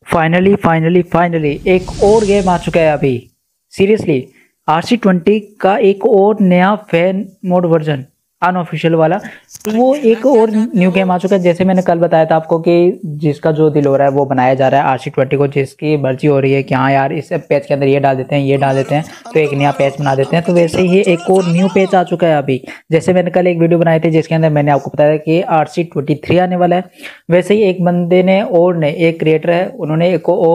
Finally एक और game आ चुका है अभी। सीरियसली RC20 का एक और नया फैन मोड वर्जन अनऑफिशियल वाला, तो वो एक और न्यू गेम आ चुका है। जैसे मैंने कल बताया था आपको कि जिसका जो दिल हो रहा है वो बनाया जा रहा है RC20 को, जिसकी मर्जी हो रही है कि हाँ यार इस पैच के अंदर ये डाल देते हैं ये डाल देते हैं, तो एक नया पैच बना देते हैं। तो वैसे ही एक और न्यू पैच आ चुका है अभी। जैसे मैंने कल एक वीडियो बनाई थी जिसके अंदर मैंने आपको बताया कि RC23 आने वाला है, वैसे ही एक बंदे ने और ने एक क्रिएटर है, उन्होंने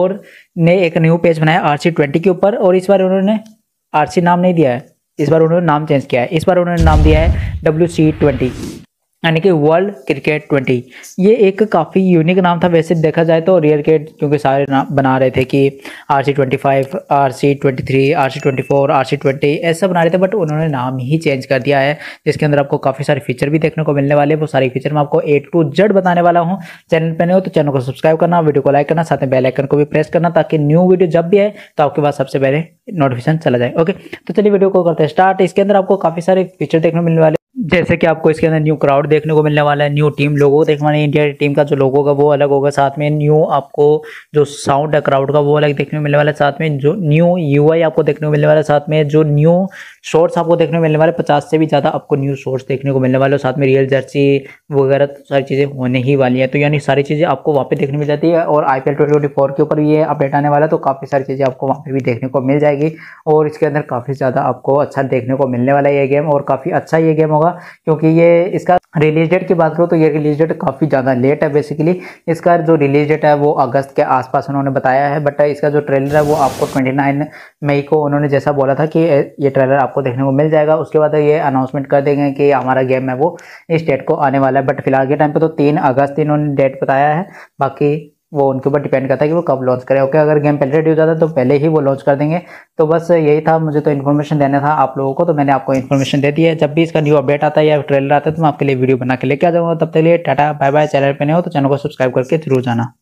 एक न्यू पेज बनाया RC20 के ऊपर। और इस बार उन्होंने RC नाम नहीं दिया है, इस बार उन्होंने नाम चेंज किया है। इस बार उन्होंने नाम दिया है WC20, यानी कि वर्ल्ड क्रिकेट 20। ये एक काफ़ी यूनिक नाम था वैसे देखा जाए तो। रियल क्रिकेट क्योंकि सारे नाम बना रहे थे कि RC25, RC23, RC24, RC20 ऐसा बना रहे थे, बट उन्होंने नाम ही चेंज कर दिया है, जिसके अंदर आपको काफ़ी सारे फीचर भी देखने को मिलने वाले हैं। वो सारे फीचर मैं आपको A to Z बताने वाला हूँ। चैनल पर नहीं हो तो चैनल को सब्सक्राइब करना, वीडियो को लाइक करना, साथ में बेल आइकन को भी प्रेस करना, ताकि न्यू वीडियो जब भी आए तो आपके पास सबसे पहले नोटिफिकेशन चला जाए। ओके, तो चलिए वीडियो को करते हैं स्टार्ट। इसके अंदर आपको काफ़ी सारे फीचर देखने को मिलने वाले, जैसे कि आपको इसके अंदर न्यू क्राउड देखने को मिलने वाला है, न्यू टीम लोगो देखने वाले, इंडिया टीम का जो लोगो होगा वो अलग होगा, साथ में न्यू आपको जो साउंड है क्राउड का वो अलग देखने को मिलने वाला है, साथ में जो न्यू UI आपको देखने को मिलने वाला है, साथ में जो न्यू शॉर्ट्स आपको देखने को मिलने वाले 50 से भी ज़्यादा आपको न्यू शॉर्ट्स देखने को मिलने वाले, साथ में रियल जर्सी वगैरह सारी चीज़ें होने ही वाली है। तो यानी सारी चीज़ें आपको वहाँ पे देखने मिल जाती है। और IPL 2024 के ऊपर ये अपडेट आने वाला है, तो काफ़ी सारी चीज़ें आपको वहाँ पे भी देखने को मिल जाएगी। और इसके अंदर काफ़ी ज़्यादा आपको अच्छा देखने को मिलने वाला है ये गेम, और काफ़ी अच्छा ये गेम होगा, क्योंकि ये इसका रिलीज डेट की बात करो तो ये रिलीज डेट काफ़ी ज़्यादा लेट है। बेसिकली इसका जो रिलीज डेट है वो अगस्त के आसपास उन्होंने बताया है, बट इसका जो ट्रेलर है वो आपको 29 मई को उन्होंने जैसा बोला था कि ये ट्रेलर आपको देखने को मिल जाएगा। उसके बाद ये अनाउंसमेंट कर देंगे कि हमारा गेम है वो इस डेट को आने वाला है, बट फिलहाल के टाइम पे तो 3 अगस्त इन्होंने डेट बताया है। बाकी वो उनके ऊपर डिपेंड करता है कि वो कब लॉन्च करें। ओके, अगर गेम पहले रेडी हो जाता है तो पहले ही वो लॉन्च कर देंगे। तो बस यही था, मुझे तो इन्फॉर्मेशन देना था आप लोगों को, तो मैंने आपको इन्फॉर्मेशन दे दी है। जब भी इसका न्यू अपडेट आता है या ट्रेलर आता है तो मैं आपके लिए वीडियो बना के लेके आ जाऊँगा। तब तक लिए टाटा बाय बाय। चैनल पे नहीं हो तो चैनल को सब्सक्राइब करके जरूर जाना।